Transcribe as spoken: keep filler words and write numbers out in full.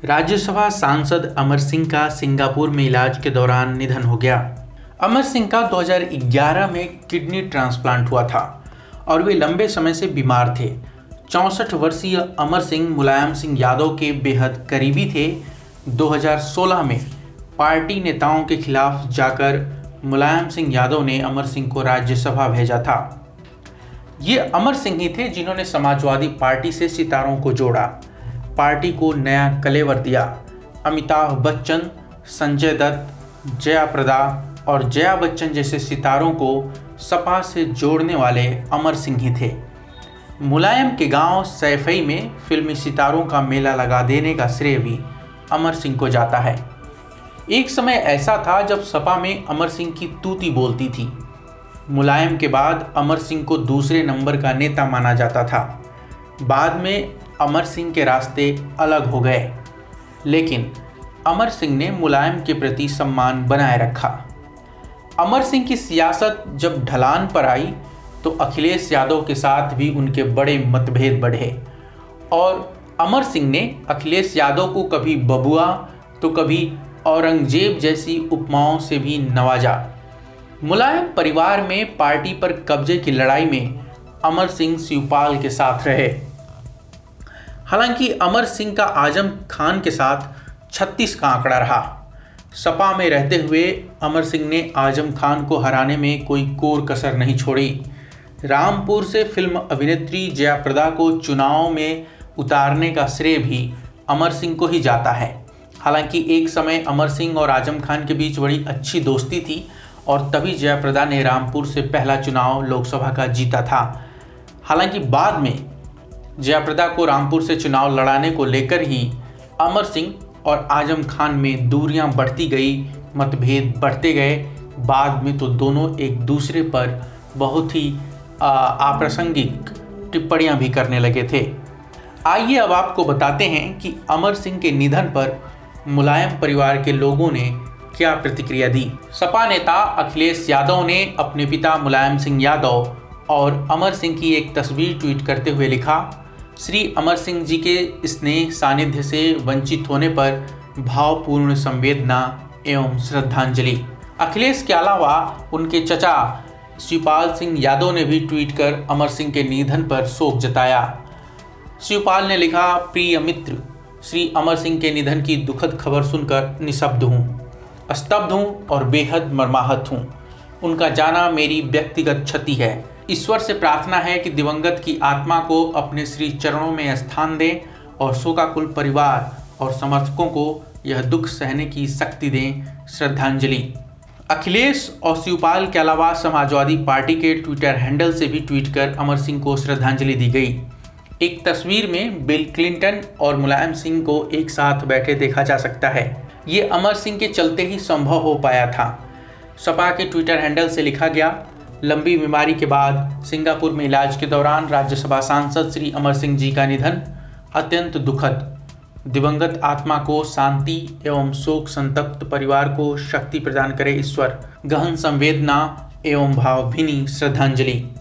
राज्यसभा सांसद अमर सिंह का सिंगापुर में इलाज के दौरान निधन हो गया। अमर सिंह का दो हज़ार ग्यारह में किडनी ट्रांसप्लांट हुआ था और वे लंबे समय से बीमार थे। चौंसठ वर्षीय अमर सिंह मुलायम सिंह यादव के बेहद करीबी थे। दो हज़ार सोलह में पार्टी नेताओं के खिलाफ जाकर मुलायम सिंह यादव ने अमर सिंह को राज्यसभा भेजा था। ये अमर सिंह ही थे जिन्होंने समाजवादी पार्टी से सितारों को जोड़ा, पार्टी को नया कलेवर दिया। अमिताभ बच्चन, संजय दत्त, जया प्रदा और जया बच्चन जैसे सितारों को सपा से जोड़ने वाले अमर सिंह ही थे। मुलायम के गांव सैफई में फिल्मी सितारों का मेला लगा देने का श्रेय भी अमर सिंह को जाता है। एक समय ऐसा था जब सपा में अमर सिंह की तूती बोलती थी। मुलायम के बाद अमर सिंह को दूसरे नंबर का नेता माना जाता था। बाद में अमर सिंह के रास्ते अलग हो गए, लेकिन अमर सिंह ने मुलायम के प्रति सम्मान बनाए रखा। अमर सिंह की सियासत जब ढलान पर आई तो अखिलेश यादव के साथ भी उनके बड़े मतभेद बढ़े और अमर सिंह ने अखिलेश यादव को कभी बबुआ तो कभी औरंगजेब जैसी उपमाओं से भी नवाजा। मुलायम परिवार में पार्टी पर कब्जे की लड़ाई में अमर सिंह शिवपाल के साथ रहे। हालांकि अमर सिंह का आजम खान के साथ छत्तीस का आंकड़ा रहा। सपा में रहते हुए अमर सिंह ने आजम खान को हराने में कोई कोर कसर नहीं छोड़ी। रामपुर से फिल्म अभिनेत्री जया प्रदा को चुनाव में उतारने का श्रेय भी अमर सिंह को ही जाता है। हालांकि एक समय अमर सिंह और आजम खान के बीच बड़ी अच्छी दोस्ती थी और तभी जया प्रदा ने रामपुर से पहला चुनाव लोकसभा का जीता था। हालांकि बाद में जया प्रदा को रामपुर से चुनाव लड़ाने को लेकर ही अमर सिंह और आजम खान में दूरियां बढ़ती गई, मतभेद बढ़ते गए। बाद में तो दोनों एक दूसरे पर बहुत ही अप्रासंगिक टिप्पणियां भी करने लगे थे। आइए अब आपको बताते हैं कि अमर सिंह के निधन पर मुलायम परिवार के लोगों ने क्या प्रतिक्रिया दी। सपा नेता अखिलेश यादव ने अपने पिता मुलायम सिंह यादव और अमर सिंह की एक तस्वीर ट्वीट करते हुए लिखा, श्री अमर सिंह जी के स्नेह सानिध्य से वंचित होने पर भावपूर्ण संवेदना एवं श्रद्धांजलि। अखिलेश के अलावा उनके चचा शिवपाल सिंह यादव ने भी ट्वीट कर अमर सिंह के निधन पर शोक जताया। शिवपाल ने लिखा, प्रिय मित्र, श्री अमर सिंह के निधन की दुखद खबर सुनकर निशब्द हूँ, स्तब्ध हूँ और बेहद मर्माहत हूँ। उनका जाना मेरी व्यक्तिगत क्षति है। ईश्वर से प्रार्थना है कि दिवंगत की आत्मा को अपने श्री चरणों में स्थान दें और शोकाकुल परिवार और समर्थकों को यह दुख सहने की शक्ति दें। श्रद्धांजलि। अखिलेश और शिवपाल के अलावा समाजवादी पार्टी के ट्विटर हैंडल से भी ट्वीट कर अमर सिंह को श्रद्धांजलि दी गई। एक तस्वीर में बिल क्लिंटन और मुलायम सिंह को एक साथ बैठे देखा जा सकता है। ये अमर सिंह के चलते ही संभव हो पाया था। सपा के ट्विटर हैंडल से लिखा गया, लंबी बीमारी के बाद सिंगापुर में इलाज के दौरान राज्यसभा सांसद श्री अमर सिंह जी का निधन अत्यंत दुखद। दिवंगत आत्मा को शांति एवं शोक संतप्त परिवार को शक्ति प्रदान करे ईश्वर। गहन संवेदना एवं भावभीनी श्रद्धांजलि।